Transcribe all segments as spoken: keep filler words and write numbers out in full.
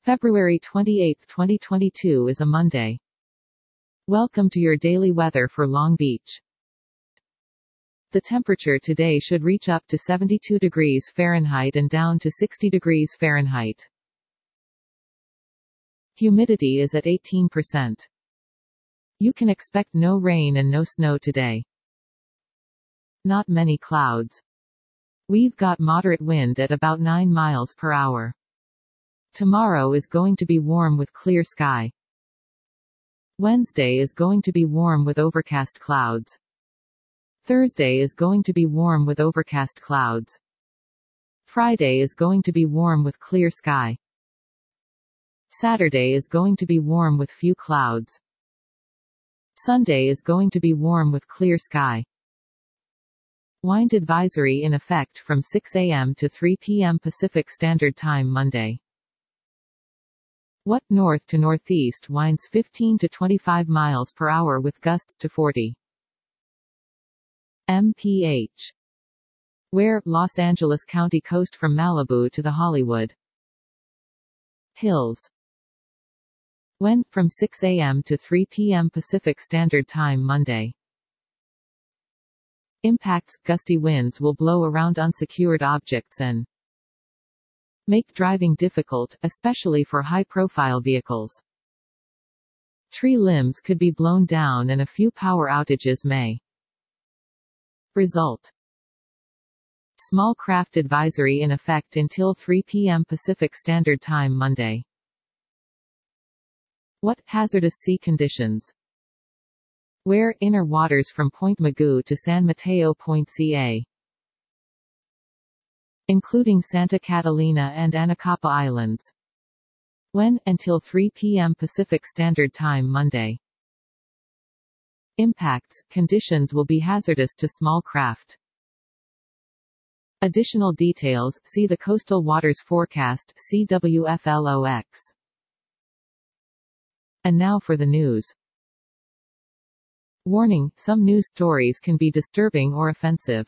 February twenty-eighth, twenty twenty-two is a Monday. Welcome to your daily weather for Long Beach. The temperature today should reach up to seventy-two degrees Fahrenheit and down to sixty degrees Fahrenheit. Humidity is at eighteen percent. You can expect no rain and no snow today. Not many clouds. We've got moderate wind at about nine miles per hour. Tomorrow is going to be warm with clear sky. Wednesday is going to be warm with overcast clouds. Thursday is going to be warm with overcast clouds. Friday is going to be warm with clear sky. Saturday is going to be warm with few clouds. Sunday is going to be warm with clear sky. Wind advisory in effect from six a m to three p m Pacific Standard Time Monday. What north to northeast winds fifteen to twenty-five miles per hour with gusts to forty miles per hour. Where, Los Angeles County coast from Malibu to the Hollywood Hills. When, from six a m to three p m Pacific Standard Time Monday. Impacts, gusty winds will blow around unsecured objects and make driving difficult, especially for high-profile vehicles. Tree limbs could be blown down and a few power outages may result. Small craft advisory in effect until three p m Pacific Standard Time Monday. What, hazardous sea conditions? Where, inner waters from Point Mugu to San Mateo Point Ca. Including Santa Catalina and Anacapa Islands. When, until three p m Pacific Standard Time Monday. Impacts, conditions will be hazardous to small craft. Additional details, see the Coastal Waters Forecast, C W F L O X. And now for the news. Warning, some news stories can be disturbing or offensive.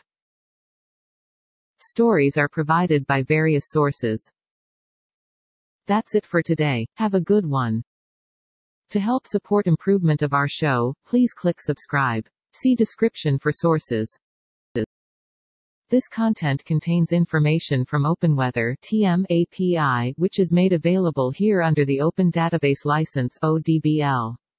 Stories are provided by various sources. That's it for today. Have a good one. To help support improvement of our show, please click subscribe. See description for sources. This content contains information from OpenWeather T M A P I, which is made available here under the Open Database License O D B L.